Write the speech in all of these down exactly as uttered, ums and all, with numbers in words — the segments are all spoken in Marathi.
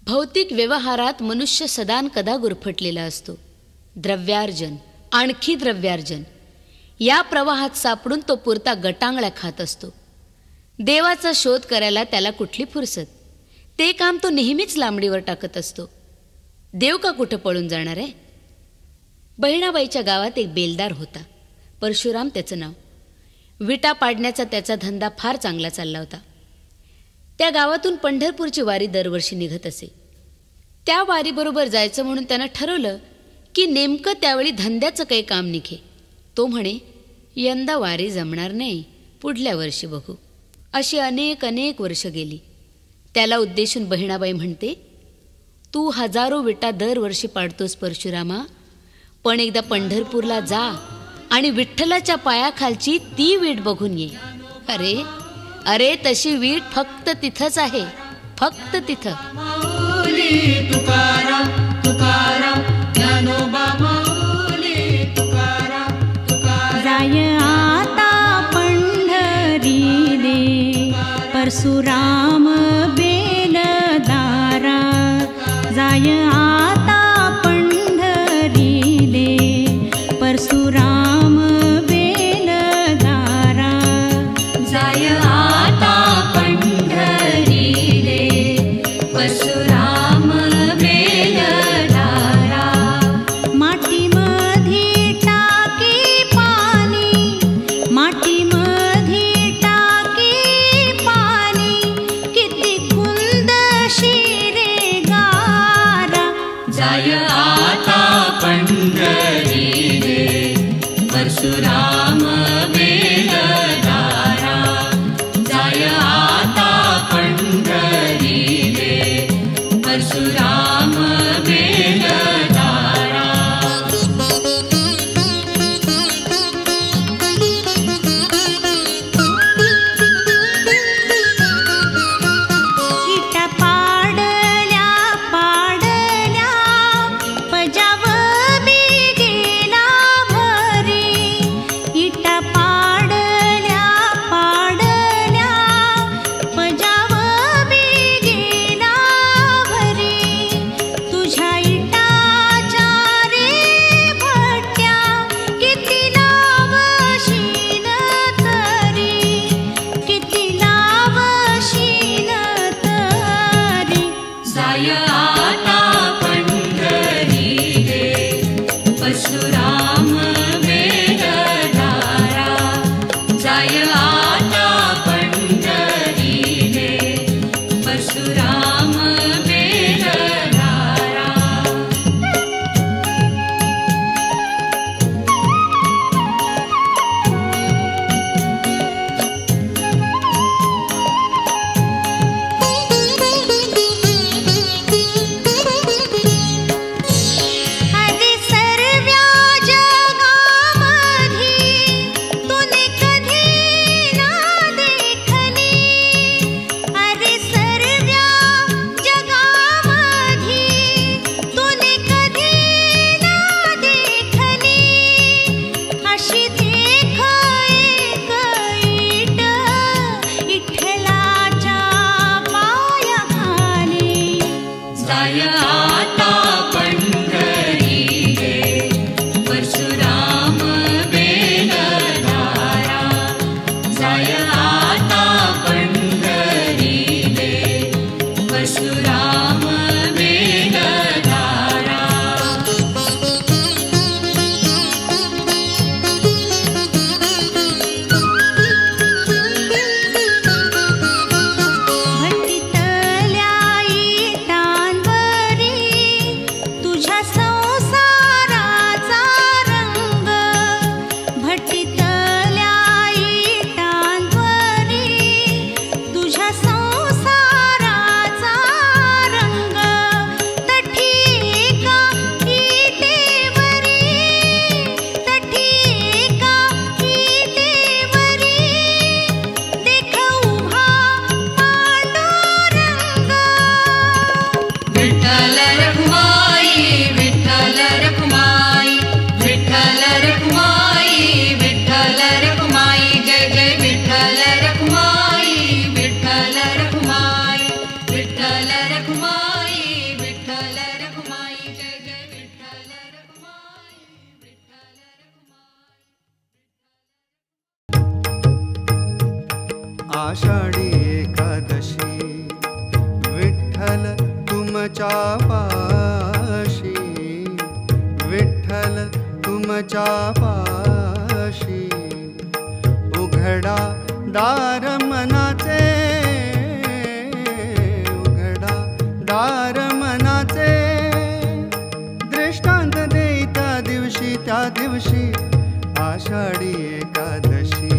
भौतिक व्यवहारात मनुष्य सदान कदा गुरफटलेला असतो. द्रव्यार्जन, आणखी द्रव्यार्जन या प्रवाहात सापडून तो पुरता गटांगळ्या खात असतो. देवाचा शोध करायला त्याला कुठली फुरसत. ते काम तो नेहमीच लांबडीवर टाकत असतो. देव का कुठं पळून जाणार आहे. बहिणाबाईच्या गावात एक बेलदार होता. परशुराम त्याचं नाव. विटा पाडण्याचा त्याचा धंदा फार चांगला चालला होता. त्या गावातून पंढरपूरची वारी दरवर्षी निघत असे. त्या वारीबरोबर जायचं म्हणून त्यानं ठरवलं की नेमकं त्यावेळी धंद्याचं काही काम निघे. तो म्हणे, यंदा वारी जमणार नाही, पुढल्या वर्षी बघू. अशी अनेक अनेक वर्ष गेली. त्याला उद्देशून बहिणाबाई म्हणते, तू हजारो विटा दरवर्षी पाडतोस परशुरामा, पण एकदा पंढरपूरला जा आणि विठ्ठलाच्या पायाखालची ती वीट बघून ये. अरे अरे तशी वीट फक्त तिथंच आहे, फक्त तिथं. तुकाराम तुकाराम ज्ञानोबा माऊली तुकाराम तुकाराम. जाय आता पंढरीले परशुराम बेलदारा. जाय आता पंढरीले परशुराम बेलदारा. जाय आता पंढरीले परशुराम बेलदारा. माटी मधी टाकी पाणी, माटी मधी टाकी पाणी, किती कुंद शिरे गारा. जाय आता पंढरीले परशुराम बेलदारा. जाय आता पंढरीले परशुराम बेलदारा. इटा पाडल्या पाडल्या पजाव बी गेला भरी. इटा पाडल्या पाडल्या पजाव बी गेला भरी. तुझ्या इटाच्या रे भट्ट्या किती लावशील तरी, किती लावशील तरी. जाय आता पंढरीले परशुराम बेलदारा. जाय आता पंढरीले परशुराम बेलदारा. अरे सर्व्या जगामधी तुने कधी ना देखली. अरे सर्व्या जगामधी तुने कधी ना देखली. अशी देख एक ईट विठ्ठलाच्या पायाखाली. जाय आता पंढरीले परशुराम बेलदारा. जाय आता पंढरीले परशुराम बेलदारा. भट्टीतल्या इटांवरी तुझ्या संसाराचा रंग. भट्टीतल्या इटांवरी तुझ्या संसाराचा रंग. तठी एका इटेवरी, तठी एका इटेवरी देख उभा पांडुरंग. विठ्ठल रखुमाई विठ्ठल रखुमाई विठ्ठल रखुमाई विठ्ठल रखुमाई. जय जय विठ्ठल रखुमाई विठ्ठल रखुमाई विठ्ठल रखुमाई आषाढी एकादशी विठ्ठल तुमच्या पाशी, विठ्ठल तुमच्या पाशी. उघडा दार मनाचे, उघडा दार मनाचे. दृष्टांत देई त्या दिवशी, त्या दिवशी आषाढी एकादशी.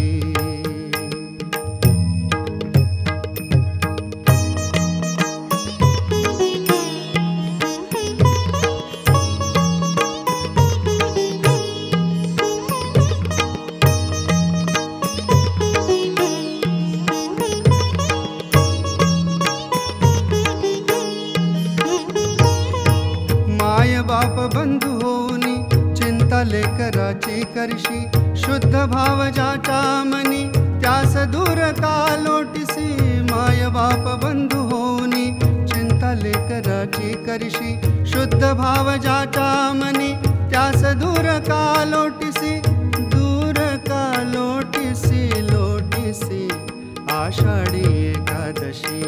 बाप बंधू होनी चिंता लेकराची करशी. शुद्ध भाव ज्याच्या मनी त्यास दूर का लोटिसी. माय बाप बंधू होनी चिंता लेकराची करशी. शुद्ध भाव ज्याच्या मनी त्यास दूर का लोटिसी. दूर का लोटिसी, लोटिसी आषाढी एकादशी.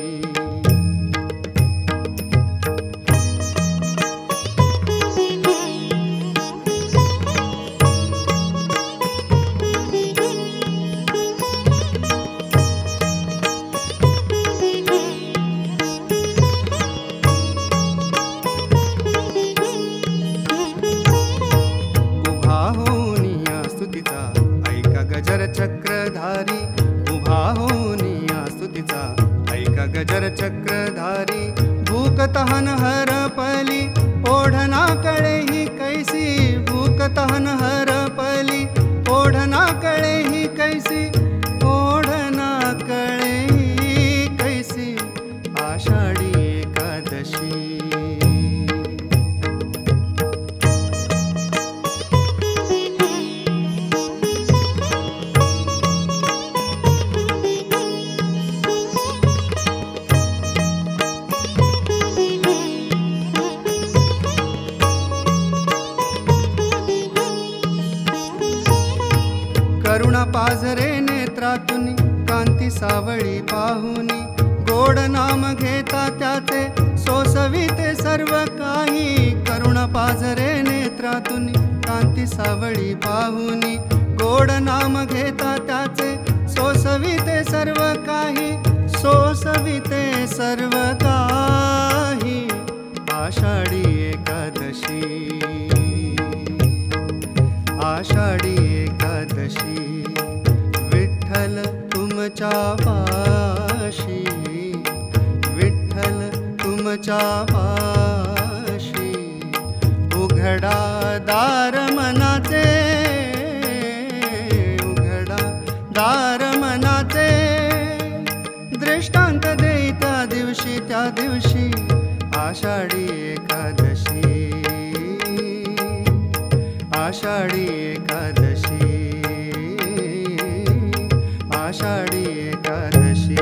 चक्रधारी उभा होनी स्तुतीचा ऐका गजर चक्रधारी. भूक तहन हरपली ओढना कळे ही कैसी. भूक तहन हरपली ओढना कळे ही कैसी. ओढना कळे ही कैसी आषाढी एकादशी. करुणा पाझरे नेत्रातुनी कांती सावळी पाहुनी. गोड नाम घेता त्याचे सोसविते सर्व काही. करुणा पाझरे नेत्रातुनी कांती सावळी पाहुनी. गोड नाम घेता त्याचे सोसविते सर्व काही. सोसविते सर्व काही आषाढी एकादशी. आषाढी एकादशी विठ्ठल तुमच्या पाशी, विठ्ठल तुमच्या पाशी. उघडा दार मनाचे, उघडा दार मनाचे. दृष्टांत देई त्या दिवशी, त्या दिवशी आषाढी एकादशी. आषाढी एकादशी, आषाढी एकादशी.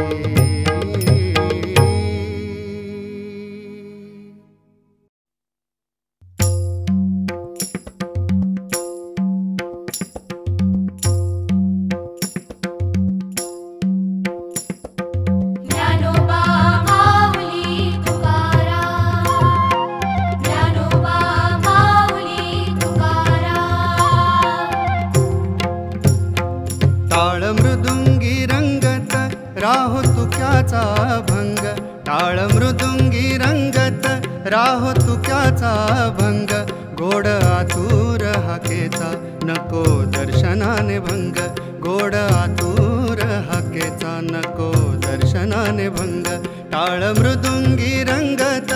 टाळ मृदुंगी रंगत राहो तुक्याचा भंग. टाळ मृदुंगी रंगत राहो तुक्याचा भंग. गोड आतुर हाकेचा नको दर्शनाने भंग. गोड आतुर हाकेचा नको दर्शनाने भंग. टाळ मृदुंगी रंगत.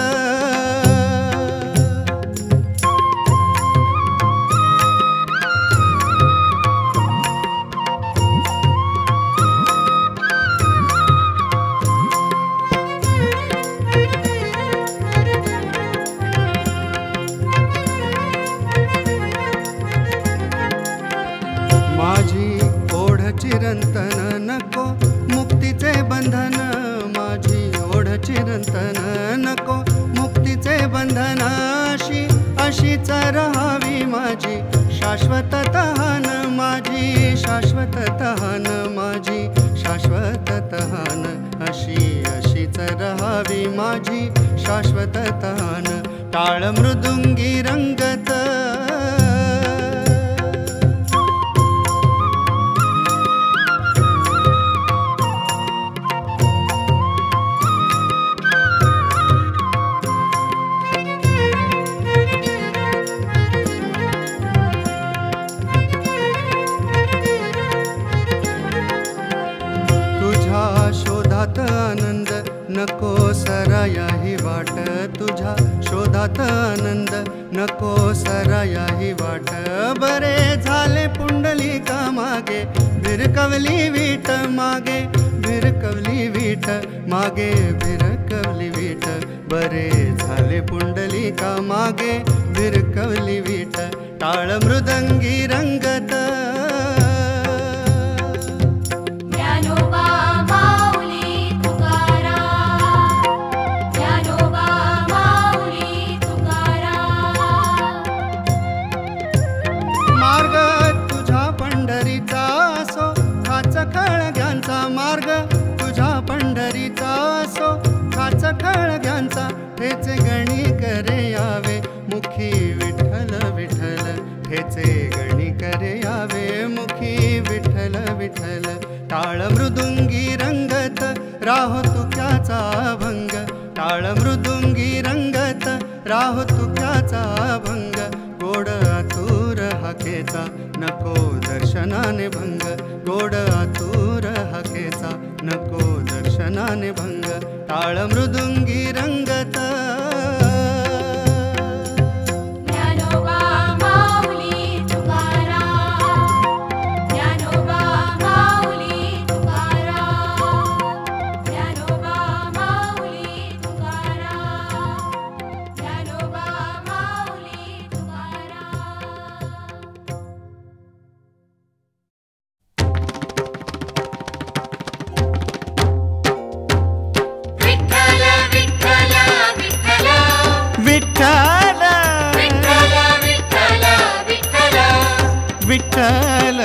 माझी ओढ चिरंतन नको मुक्तीचे बंधन. माझी ओढ चिरंतन नको मुक्तीचे बंधन. अशी अशीच रहावी माझी शाश्वत तहान. माझी शाश्वत तहान. माझी शाश्वत तहान, अशी अशीच रहावी माझी शाश्वत तहान. टाळ मृदुंगी रंगत आनंद नको सराया ही वाट, तुझ्या शोधात आनंद नको सराया ही वाट. बरे झाले पुंडलिका मागे भिरकवली वीट, मागे भिरकवली वीट, मागे भिरकवली वीट. बरे झाले पुंडलिका मागे भिरकवली वीट. टाळ मृदंगी रंगत मार्ग तुझ्या पंढरीचा असो खाच खळग्यांचा. ठेचे गणी करे यावे मुखी विठ्ठल विठ्ठल, ठेचे गणी करे यावे मुखी विठ्ठल विठ्ठल. टाळ मृदुंगी रंगत राहो तुक्याचा भंग, टाळ मृदुंगी रंगत राहो तुक्याचा भंग. गोड आतुर हाकेचा नको दर्शनाने भंग, गोड आतुर हाकेचा नको दर्शनाने भंग. टाळ मृदुंगी रंगत विठ्ठल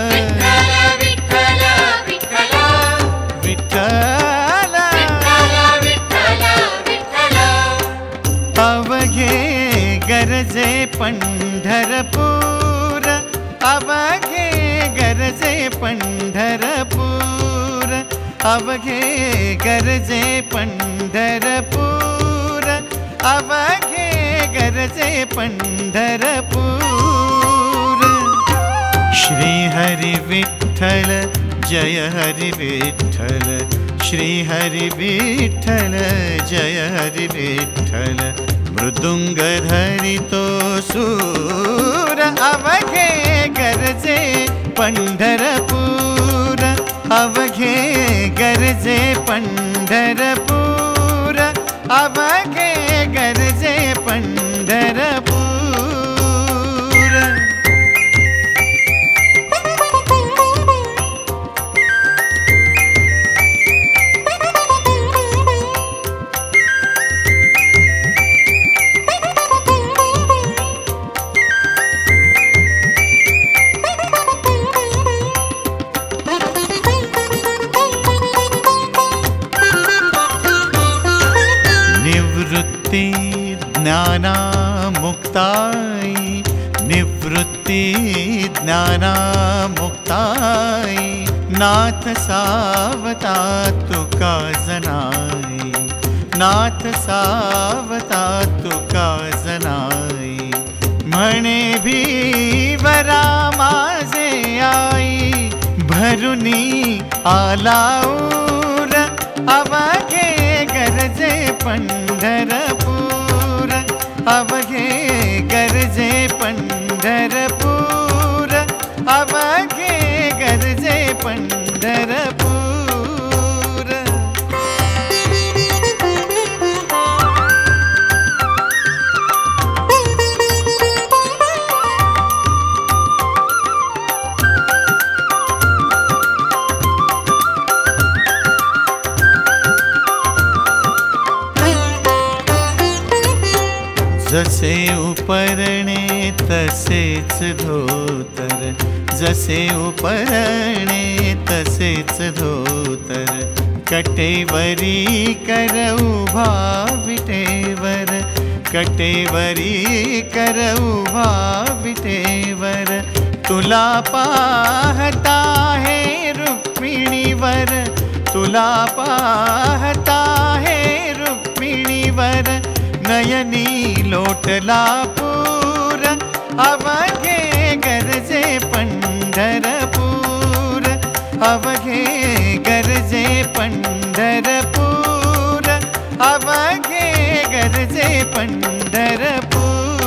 विठ्ठल अवघे गरजे पंढरपूर, अवघे गरजे पंढरपूर, अवघे गरजे पंढरपूर, अवघे गरजे पंढरपूर. श्री हरि विठ्ठल जय हरि विठ्ठल, श्री हरि विठ्ठल जय हरि विठ्ठल. मृदुंग धरितो सूर, अवघे गरजे पंढरपूर, अवघे गरजे पंढरपूर, अवघे गरजे पंढरपूर. ज्ञानामुक्ताई, निवृत्ति ज्ञानामुक्ताई. नाथ सावता तुका जनाई, नाथ सावता तुका जनाई. म्हणे भीवरा माझे आई, भरुनी आलाऊर, अवघे गरजे पंढरपूर, अवघे गरजे पंढरपूर, अवघे गरजे पंढरपूर. जसे उपरणे तसेच धोतर, जसे उपरणे तसेच धोतर, कटेवरी कर उभा विटेवर, कटेवरी कर उभा विटेवर, तुला पाहता है रुक्मिणीवर, तुला पाहता है रुक्मिणीवर, नयनी लोटला पूर, अवघे गरजे पंढरपूर, अवघे गरजे पंढरपूर, अवघे गरजे पंढरपूर.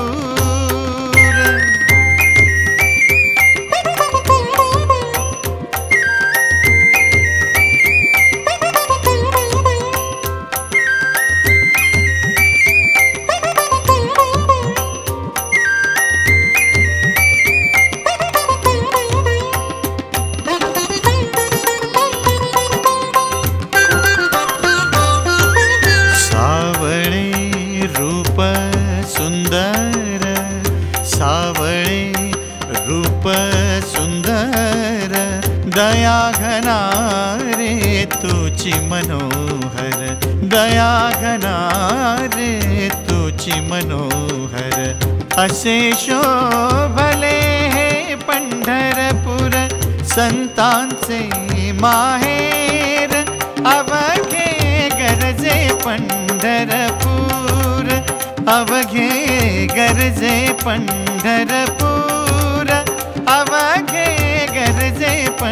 दया घना रे तुची मनोहर, दया घना रे तुची मनोहर, असे शोभले हे पंढरपूर, संतांचे माहेर, अवघे गरजे पंढरपूर, अवघे गरजे पंढरपूर, अवघे गरजे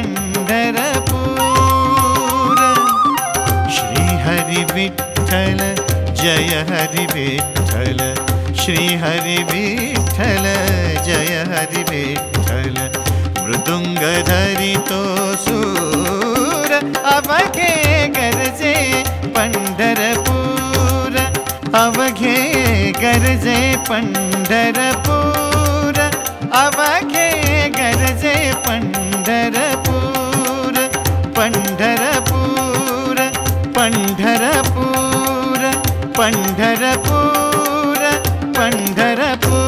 पंढरपूर. श्री हरि विठ्ठल जय हरि विठ्ठल, श्री हरि विठ्ठल जय हरि विठ्ठल, मृदुंग धरितो सूर, अवघे गरजे पंढरपूर, अवघे गरजे पंढरपूर, अवघे गरजे पंढरपूर, पंढरपूर, पंढरपूर, पंढरपूर, पंढरपूर.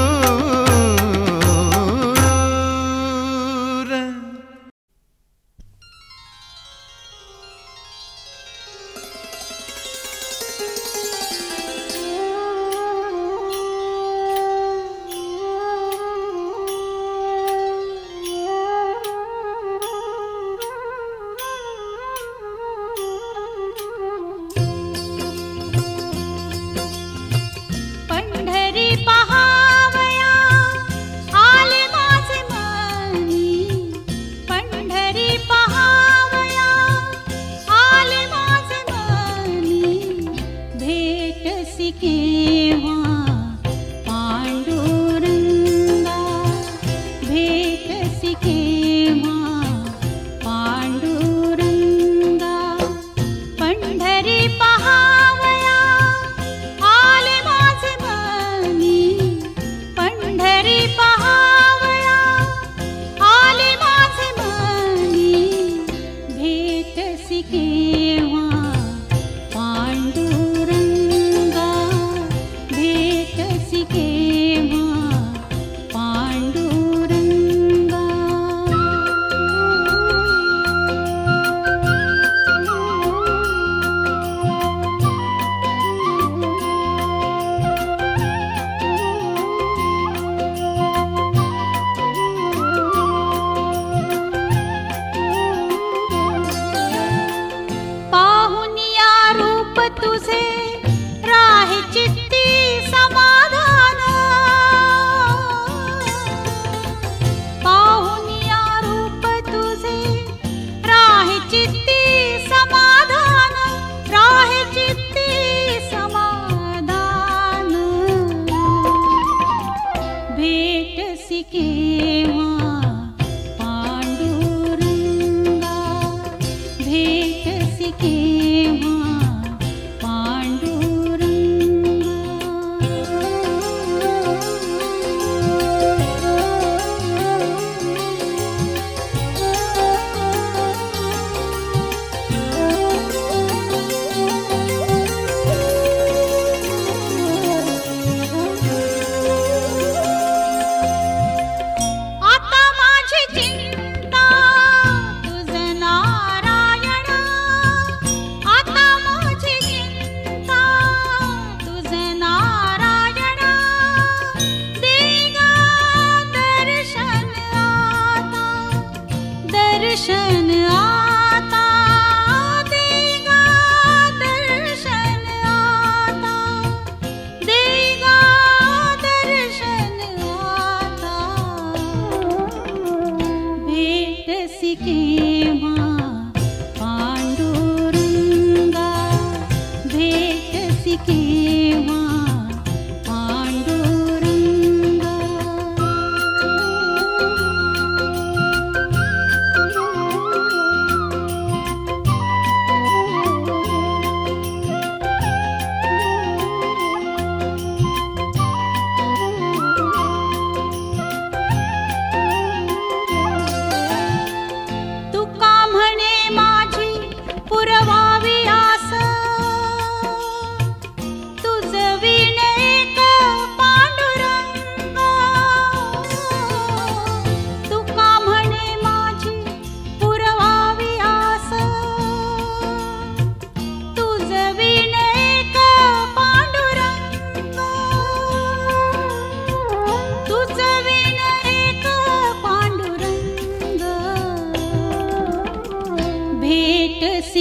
केव्हा पांडुरंगा भेट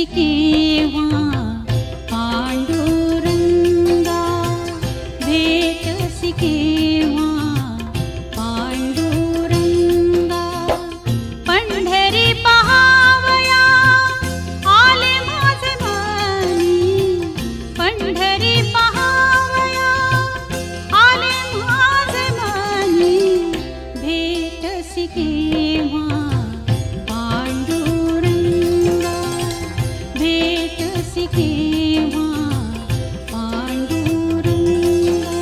केव्हा पांडुरंगा भेटसी केव्हा पांडुरंगा पंढरी पहावया आले माझे मनी पंढरी पहावया आले माझे मनी भेटसी केव्हा पांडुरंगा भेटसी केव्हा पांडुरंगा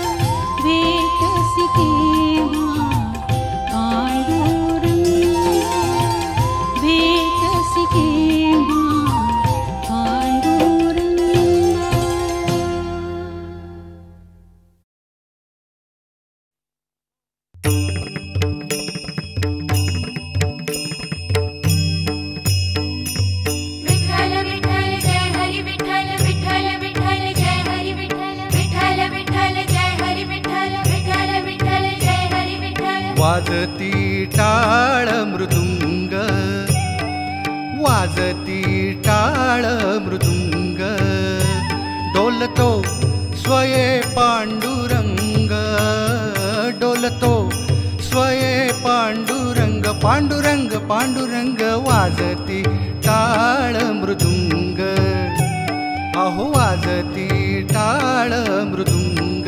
भेटसी केव्हा पांडुरंगा भेटसी केव्हा पांडुरंगा. विठ्ठल विठ्ठल जय हरी विठ्ठल विठ्ठल विठ्ठल जय हरी विठ्ठल विठ्ठल विठ्ठल जय हरी विठ्ठल विठ्ठल विठ्ठल जय हरी विठ्ठल. वाजती टाळ मृदुंग वाजती टाळ मृदुंग डोलतो स्वये पांडुरंग डोलतो स्वये पांडुरंग पांडुरंग पांडुरंग वाजती टाळ मृदुंग अहो वाजती टाळ मृदुंग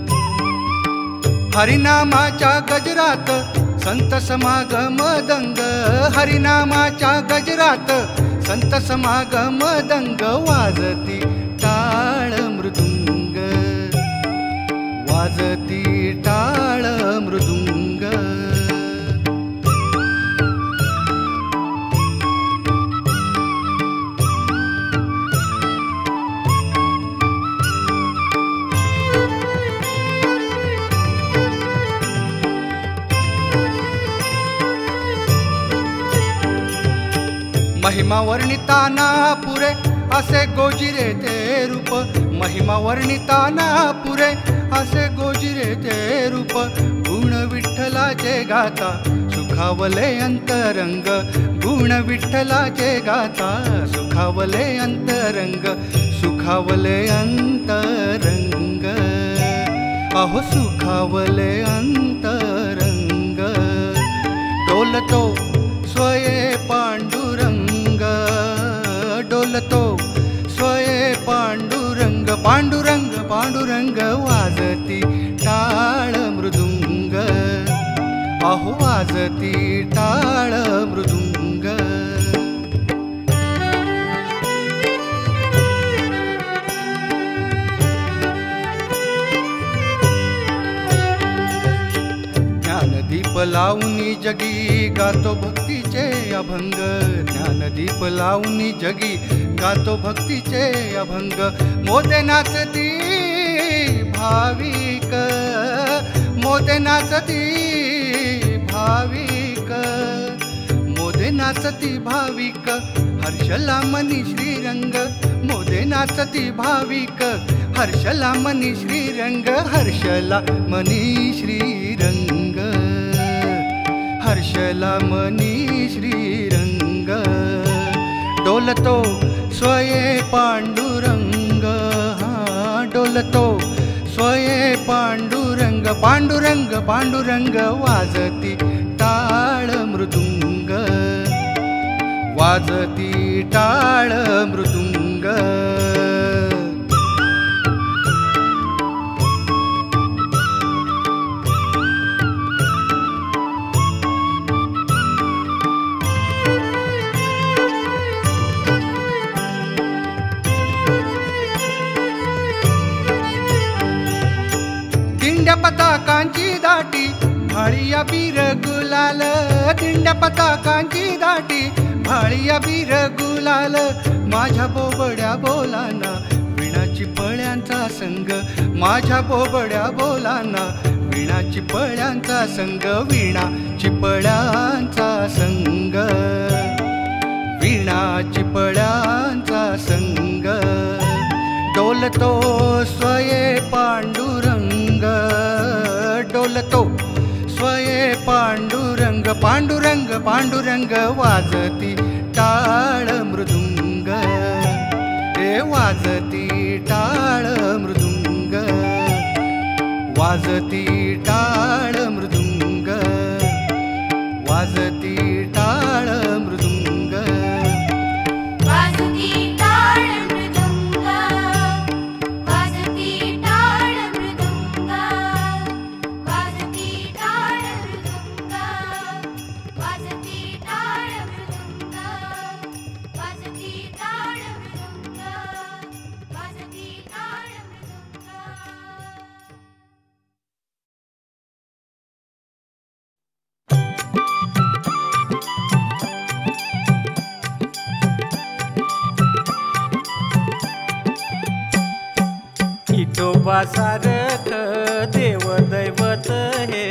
हरिनामाच्या गजरात संत समागम दंग हरिनामाच्या गजरात संत समागम दंग वाजती टाळ मृदुंग वाजती टाळ मृदुंग. महिमा वर्णिताना पुरे असे गोजिरे ते रूप महिमा वर्णिताना पुरे असे गोजिरे ते रूप गुण विठ्ठलाचे गाता सुखावले अंतरंग गुण विठ्ठलाचे गाता सुखावले अंतरंग सुखावले अंतरंग अहो सुखावले अंतरंग डोलतो स्वये पांडुरंग डोलतो स्वये पांडुरंग पांडुरंग पांडुरंग वाजती टाळ मृदुंग अहो वाजती टाळ मृदुंग. ज्ञानदीप लावणी जगी गातो भक्तीचे अभंग ज्ञानदीप लावणी जगी गातो भक्तीचे अभंग मोदे नाचती भाविक मोदे नाचती भाविक मोदे नाचती भाविक हर्षला मनी श्रीरंग मोदे नाचती भाविक हर्षला मनी श्रीरंग हर्षला मनी श्रीरंग हर्षला मनी श्रीरंग डोलतो स्वये पांडुरंग हा डोलतो स्वये पांडुरंग पांडुरंग पांडुरंग वाजती टाळ मृदुंग वाजती टाळ मृदुंग. दिंड्या पताकांची दाटी भाळिया बीर गुलाल दिंड्या पताकांची दाटी भाळिया बीर गुलाल माझ्या बोबड्या बोलाना विणाची पळ्यांचा संग माझ्या बोबड्या बोलाना विणाची पळ्यांचा संग विणा चिपळ्यांचा संग विणा चिपळ्यांचा संग डोलतो स्वये पांडुरंग डोलतो स्वये पांडुरंग पांडुरंग पांडुरंग वाजती टाळ मृदुंग हे वाजती टाळ मृदुंग, वाजती टाळ मृदुंग, वाजती टाळ मृदुंग, वाजती टाळ मृदुंग, वाजती टाळ मृदुंग, वाजती टाळ मृदुंग, वाजती टाळ मृदुंग, वाजती टाळ मृदुंग, वाजती टाळ विठोबा सारख देव दैवत हे,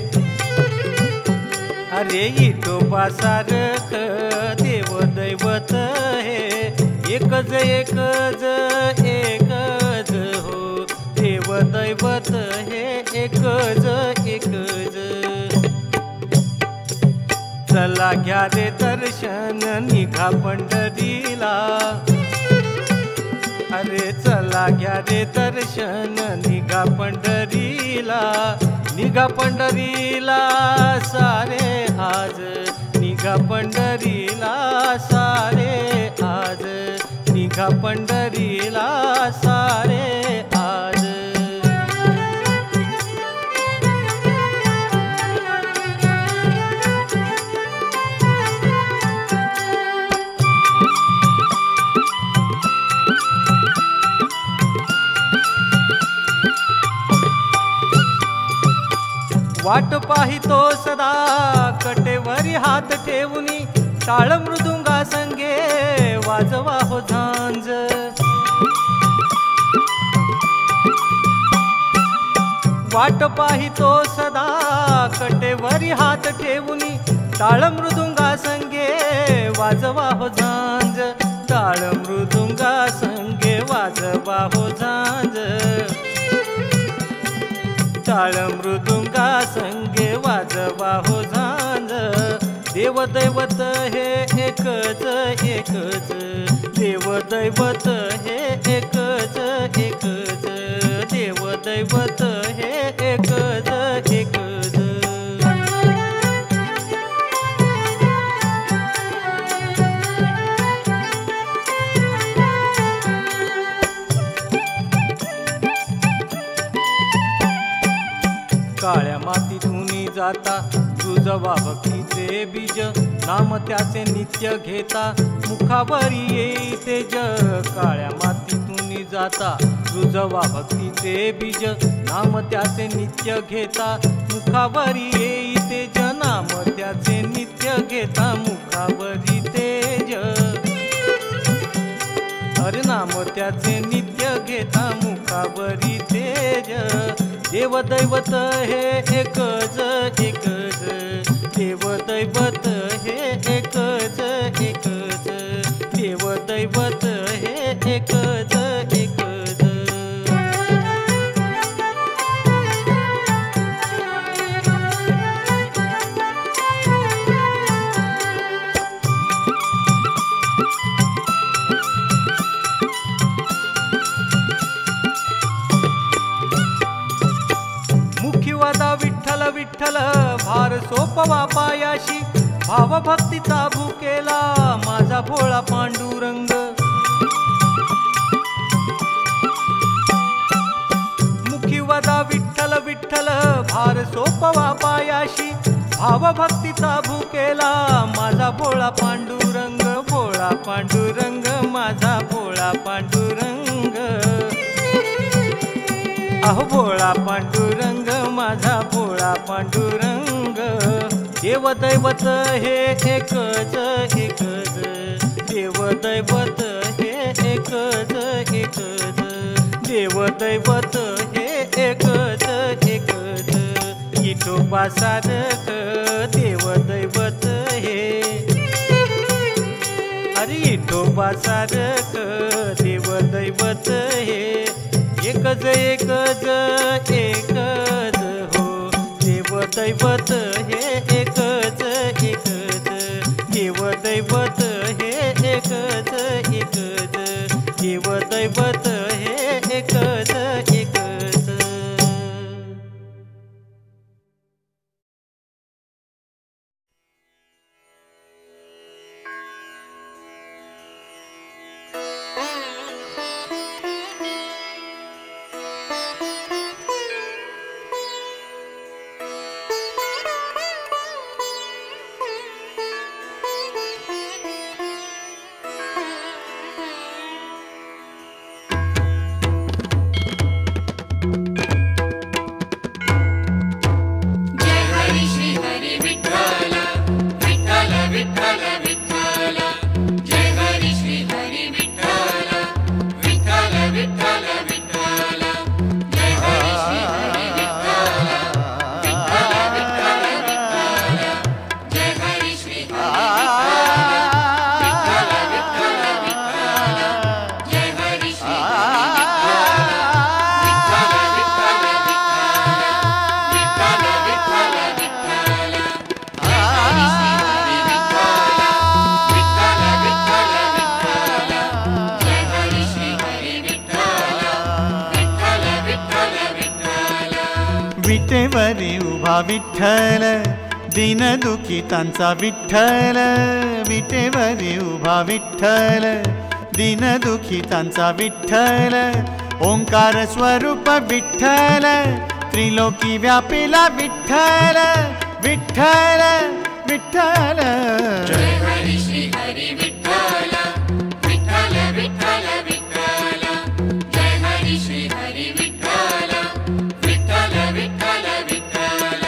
अरे विठोबा सारख देव दैवत हे, एकच एकच एकच हो देव दैवत हे एकच एकच. चला घ्या रे दर्शन निघा पंढरीला, अरे चला घ्या रे दर्शन निघा पंढरीला, निघा पंढरीला सारे आज, निघा पंढरीला सारे आज, निघा पंढरीला सारे आज. वाट पाहितो सदा कटेवरी हात ठेवूनी, टाळ मृदुंगा संगे वाजवा हो झांज. वाट पाहितो सदा कटेवरी हात ठेवूनी, टाळ मृदुंगा संगे वाजवा हो झांज, टाळ मृदुंगा संगे वाजवा हो झांज, टाळ मृदुंगा संगे वाजवा हो झांज. देव दैवत हे एकच एकच, देव दैवत हे एकच एकच, देव दैवत हे एकच एकच. काळ्या मातीतून जाता तुझवा भक्तीचे बीज, नाम त्याचे नित्य घेता मुखावरी येई तेज. काळ्या मातीतून जाता तुझवा भक्तीचे बीज, नाम त्याचे नित्य घेता मुखावरी येई तेज, नाम त्याचे नित्य घेता मुखावरी तेज. हर नाम त्याचे नित्य घेता मुखावरी तेज. देव दैवत हे एकच एकच, देव दैवत हे एकच एकच, देव दैवत हे एकच एकच. विठ्ठल विठ्ठल भार सोपवा पायाशी, भावभक्तीचा भुकेला माझा भोळा पांडुरंग. मुखी वदा विठ्ठल विठ्ठल भार सोपवा पायाशी, भावभक्तीचा भुकेला माझा भोळा पांडुरंग, भोळा पांडुरंग माझा भोळा पांडुरंग. अहो भोळा पांडुरंग माझा भोळा पांडुरंग. देव दैवत हे एकच एकच, देव दैवत हे एकच एकच, देव दैवत हे एकच एकच. विठोबा सारख देव दैवत हे, अरे विठोबा सारख देव दैवत हे, एकच एकच एकच हो देव दैवत हे एकच एकच, देव दैवत हे एकच एकच. विटेवरी उभा विठ्ठल दीन दुखितांचा विठ्ठल विटेवरी उभा विठ्ठल दीन दुखितांचा विठ्ठल ओंकार स्वरूप विठ्ठल त्रिलोकी व्यापिला विठ्ठल विठ्ठल विठ्ठल जय हरी श्री हरी विठ्ठल विठ्ठल विठ्ठल विठ्ठल जय हरी श्री हरी विठ्ठल विठ्ठल विठ्ठल विठ्ठल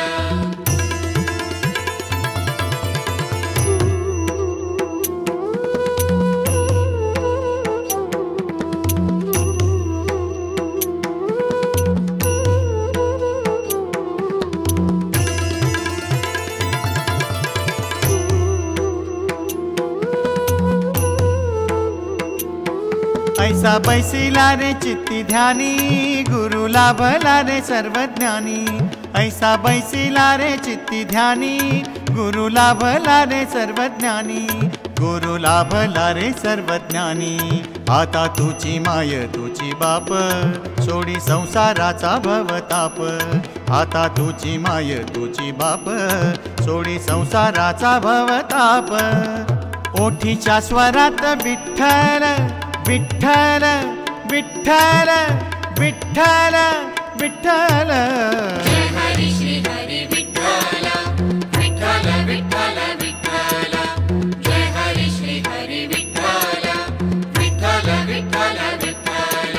ऐसा बैसिला रे चित्ती ध्यानी गुरु लाभला रे सर्वज्ञानी ऐसा बैसिला रे चित्ती ध्यानी गुरु लाभला रे सर्वज्ञानी गुरु लाभला रे सर्वज्ञानी आता तुची माय तुची बाप सोडी संसाराचा भवताप आता तुची माय तुची बाप सोडी संसाराचा भवताप ओठीच्या स्वरात विठ्ठल विठ्ठल विठ्ठल विठ्ठल विठ्ठल जय हरी श्री हरी विठ्ठल विठ्ठल विठ्ठल विठ्ठल जय हरी श्री हरी विठ्ठल विठ्ठल विठ्ठल विठ्ठल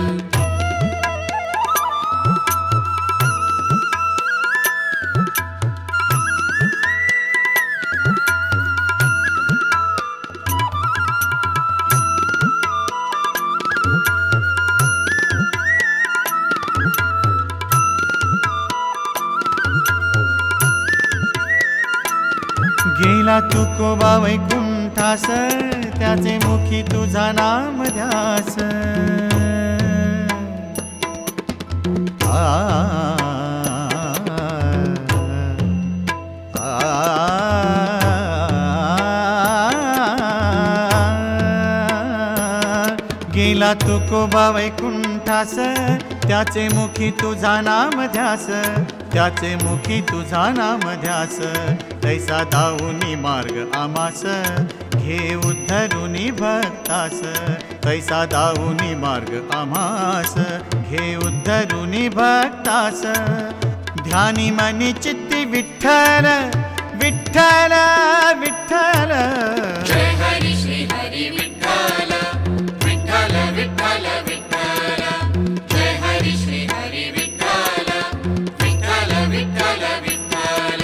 गेला तुकोबा वैकुंठास त्याचे मुखी तुझा नाम ध्यास आ, आ, गेला तुकोबा वैकुंठास त्याचे मुखी तुझा नाम ध्यास त्याचे मुखी तुझा नाम ध्यास तैसा दाऊनी मार्ग आमास घे उद्धरुनी भक्तास तैसा दाऊनी मार्ग आमास घे उद्धरुनी भक्तास ध्यानी मनी चित्ती विठ्ठल विठ्ठल विठ्ठल जय हरी श्री हरी विठ्ठल विठ्ठल विठ्ठल विठ्ठल जय हरी श्री हरी विठ्ठल विठ्ठल विठ्ठल विठ्ठल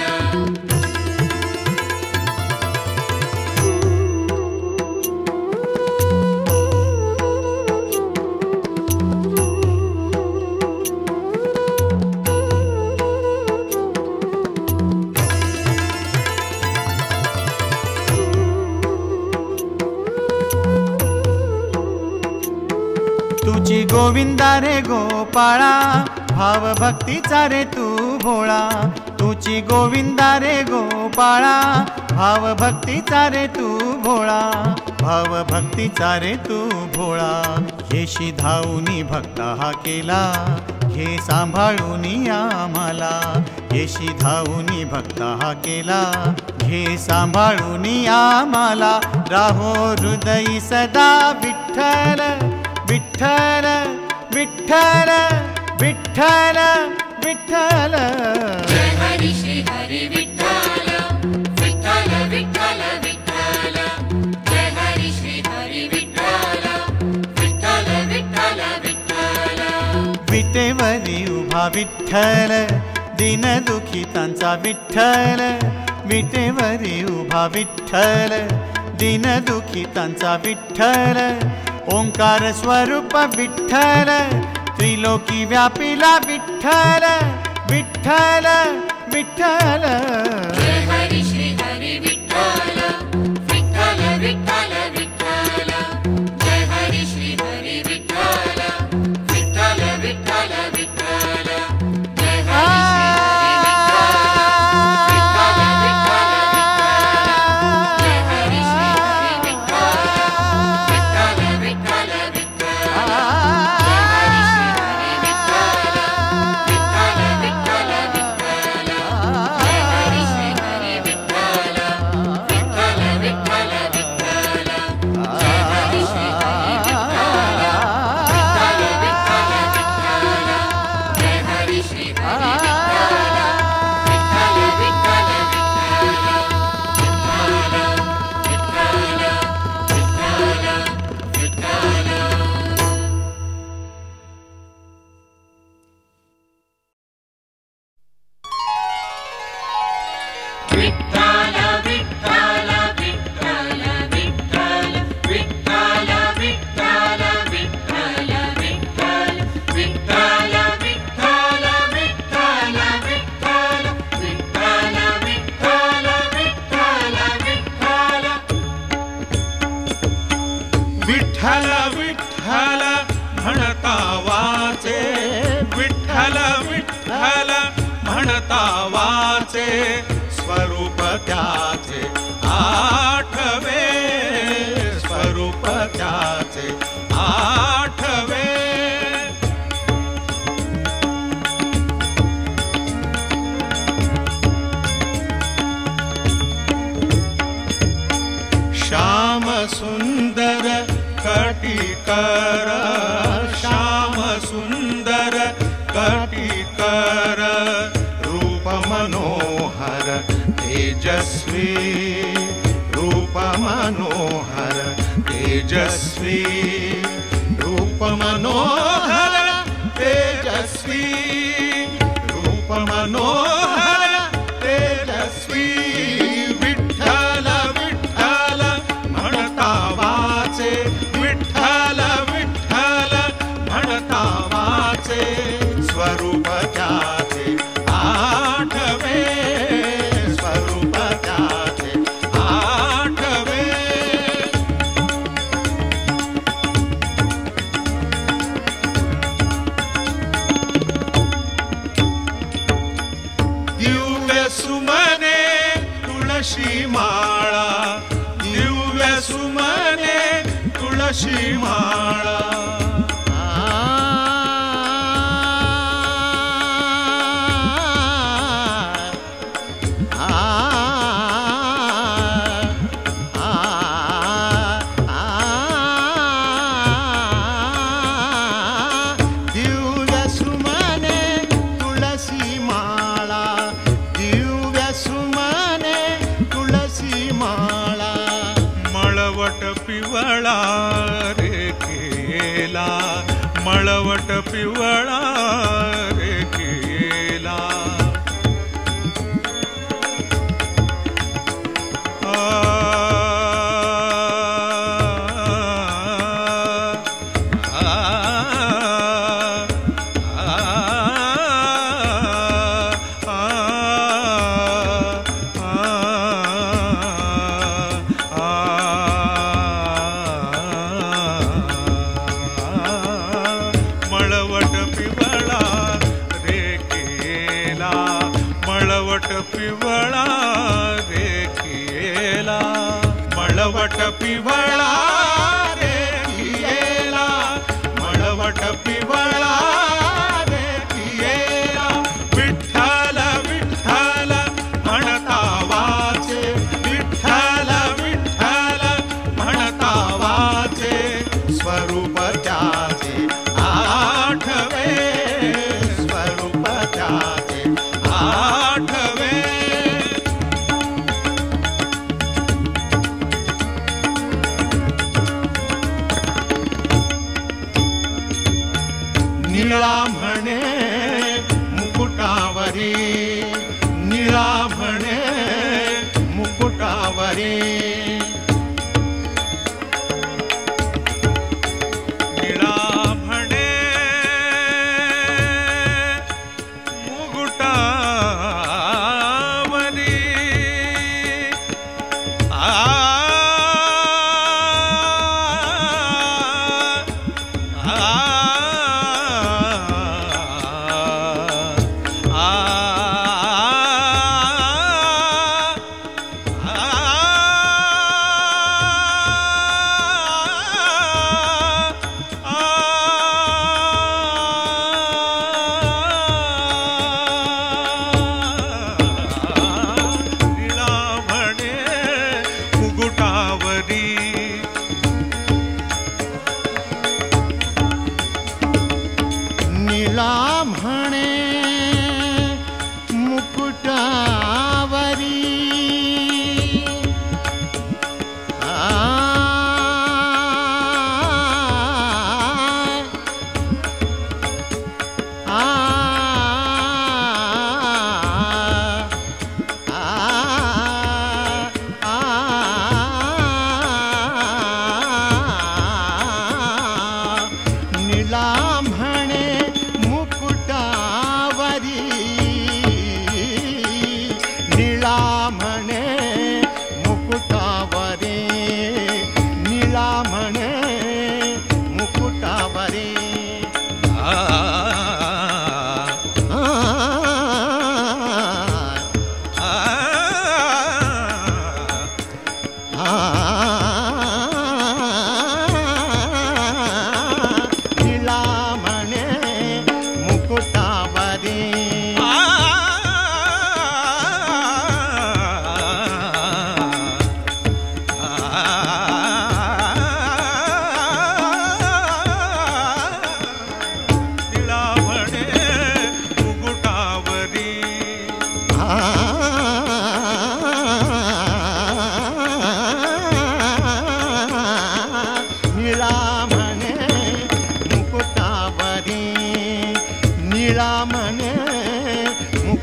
तुझी गोविंदा रे गोपाळा भाव भक्तीचा रे तू भोळा तुझी गोविंदा रे गोपाळा भाव भक्तीचा रे तू भोळा भाव भक्तीचा रे तू भोळा येशी धावूनी भक्ता हा केला घे सांभाळूनी आम्हाला येशी धावूनी भक्ता हा केला घे सांभाळूनी आम्हाला राहो हृदयी सदा विठ्ठल विठ्ठल विठ्ठल विठ्ठल विठ्ठल जय हरी श्री हरी विठ्ठल विठ्ठल विठ्ठल विठ्ठल जय हरी श्री हरी विठ्ठल विठ्ठल विठ्ठल विठ्ठल विटेवरी उभा विठ्ठल दीन दुखितांचा विठ्ठल विटेवरी उभा विठ्ठल दीन दुखितांचा विठ्ठल ओंकार स्वरूप विठ्ठल त्रिलोकी व्यापिला विठ्ठल विठ्ठल विठ्ठल जय हरी श्री हरी विठ्ठल विठ्ठल विठ्ठल विठ्ठल जय हरी श्री हरी विठ्ठल विठ्ठल विठ्ठल विठ्ठल जय हरी श्री हरी विठ्ठल विठ्ठल विठ्ठल जय हरी श्री हरी विठ्ठल विठ्ठल विठ्ठल विठ्ठल जय हरी श्री हरी विठ्ठल विठ्ठल विठ्ठल श्री हरि विठ्ठल विठ्ठल विठ्ठल विठ्ठल विठ्ठल स्वरूप त्याचे आठवे स्वरूप त्याचे आठवे श्याम सुंदर कटिकर श्याम सुंदर कटिकर रूप मनोहर तेजस्वी रूप मनोहर तेजस्वी रूप मनोहर तेजस्वी रूप मनोहर तेजस्वी विठ्ठल विठ्ठल म्हणता वाचे विठ्ठल विठ्ठल म्हणता वाचे स्वरूप त्याचे आठवे स्वरूप त्याचे आठवे दिव्य सुमने तुळशी माळा दिव्य सुमने तुळशी माळा पिवळा रे केला मळवट पिवळा रे केला पिवळा रे केला मळवट पिवळा रे केला मळवट पिवळा रे केला विठ्ठल विठ्ठल म्हणता वाचे विठ्ठल विठ्ठल म्हणता वाचे स्वरूप त्याचे आठवे स्वरूप त्याचे आठवे निळा म्हणे मुकुटावरी निळा म्हणे मुकुटावरी निळा म्हणे मुकुटावरी आ आ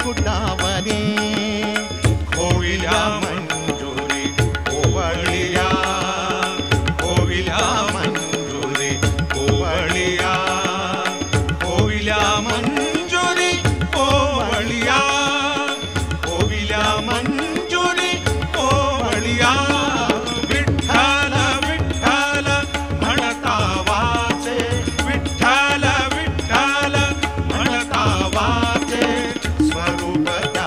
मुकुटावरी होविल्या मंजुरी ओवळिया होविल्या मंजुरी ओवळिया होविल्या मंजुरी ओवळिया होविल्या मंजुरी ओवळिया विठ्ठल विठ्ठल म्हणता वाचे विठ्ठल विठ्ठल म्हणता वाचे स्वरूप त्या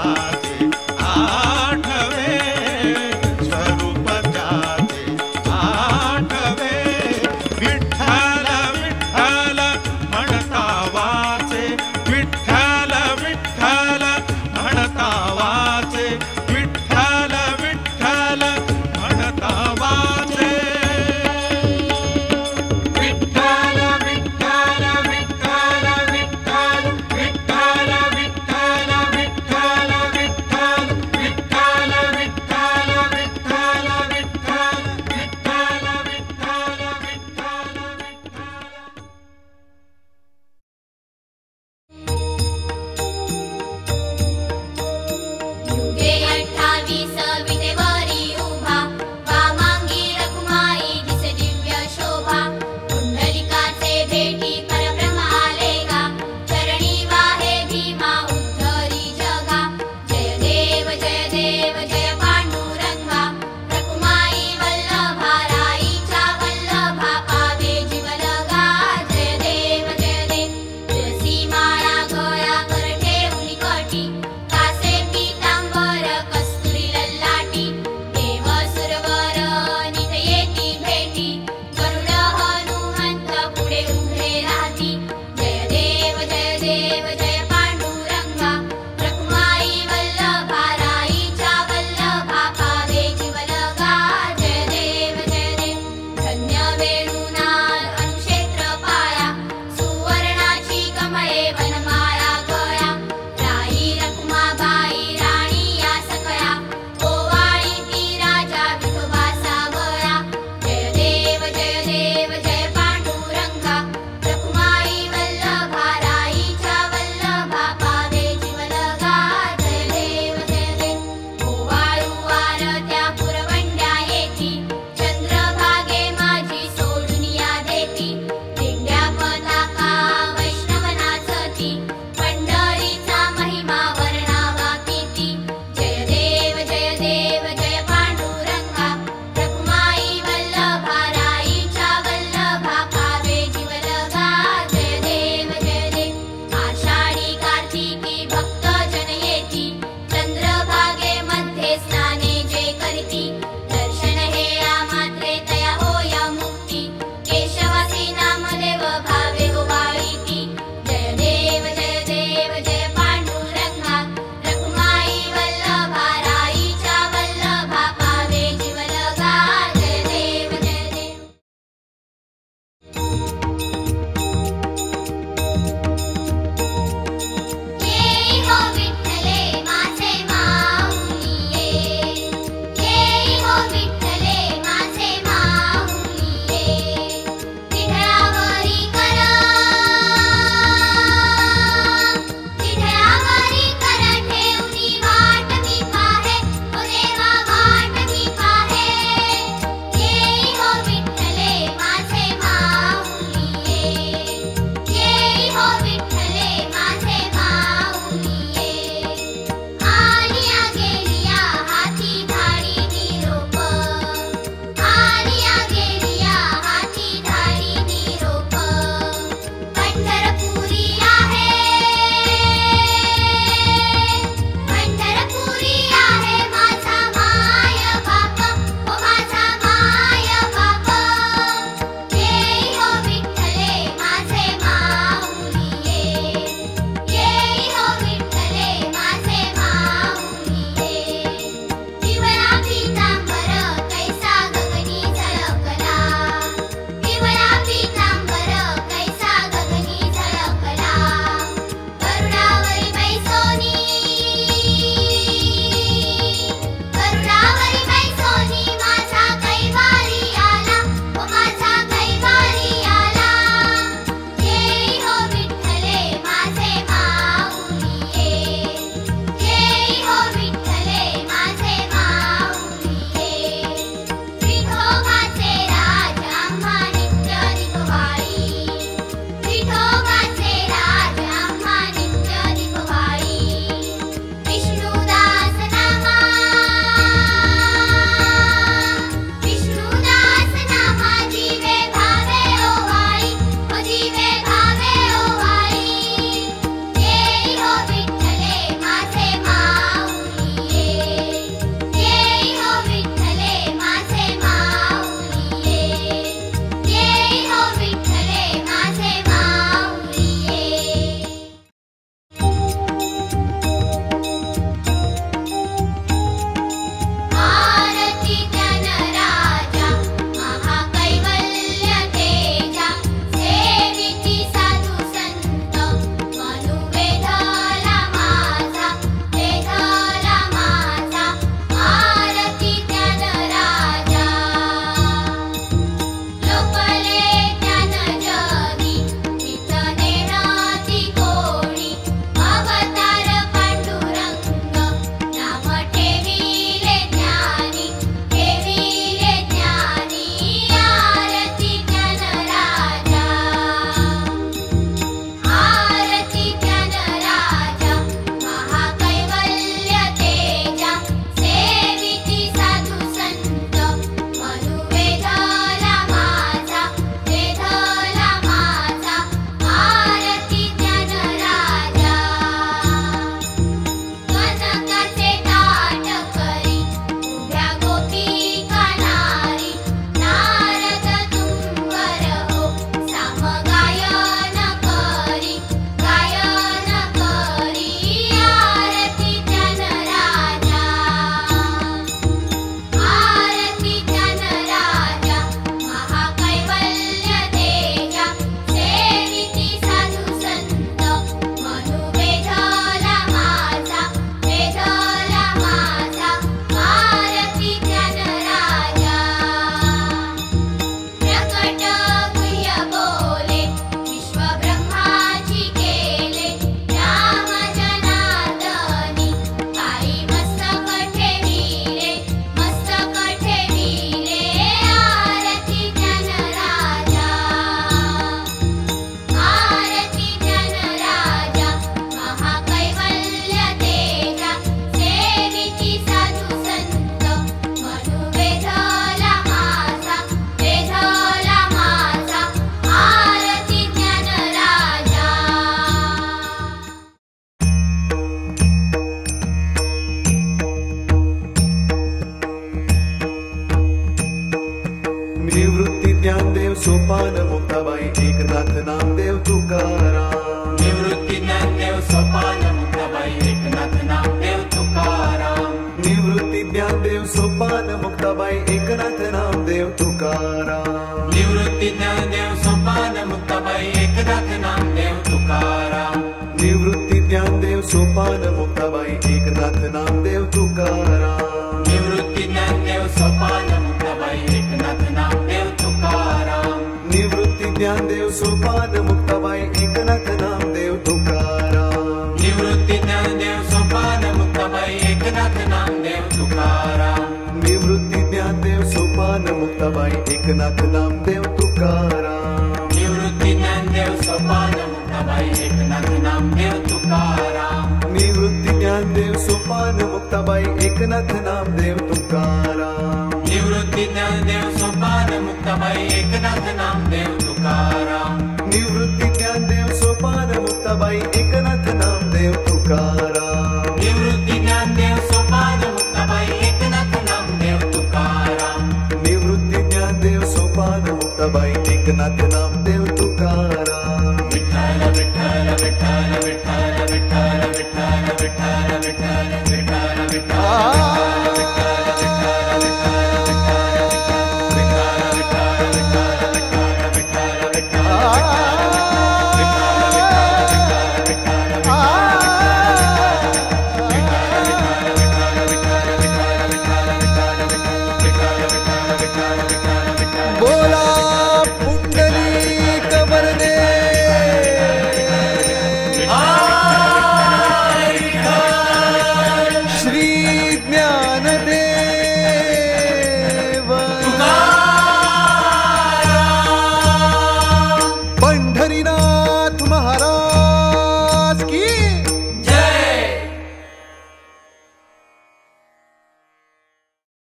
सोपान मुक्ताबाई एकनाथ नामदेव तुकाराम निवृत्ती ज्ञानदेव सोपान मुक्ताबाई एकनाथ नामदेव तुकाराम निवृत्ती ज्ञानदेव सोपान मुक्ताबाई एकनाथ नामदेव तुकाराम निवृत्ती ज्ञानदेव सोपान मुक्ताबाई एकनाथ नामदेव तुकाराम निवृत्ती ज्ञानदेव सोपान मुक्ताबाई एकनाथ नामदेव तुकाराम निवृत्ती ज्ञानदेव सोपान मुक्ताबाई एकनाथ नामदेव तुकाराम निवृत्ती ज्ञानदेव सोपान मुक्ताबाई एकनाथ नामदेव तुकाराम निवृत्ती ज्ञानदेव सोपान मुक्ताबाई एकनाथ नामदेव तुकाराम निवृत्ती ज्ञानदेव सोपान मुक्ताबाई एकनाथ नामदेव तुकाराम निवृत्ती ज्ञानदेव सोपान मुक्ताबाई एकनाथ नामदेव तुकाराम निवृत्ती ज्ञानदेव सोपान मुक्ताबाई एकनाथ नामदेव तुकाराम निवृत्ती ज्ञानदेव सोपान मुक्ताबाई एकनाथ नामदेव